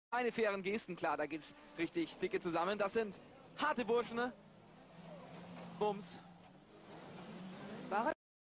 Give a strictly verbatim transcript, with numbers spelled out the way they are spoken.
Keine fairen Gesten, klar, da geht's richtig dicke zusammen. Das sind harte Burschen. Ne? Bums.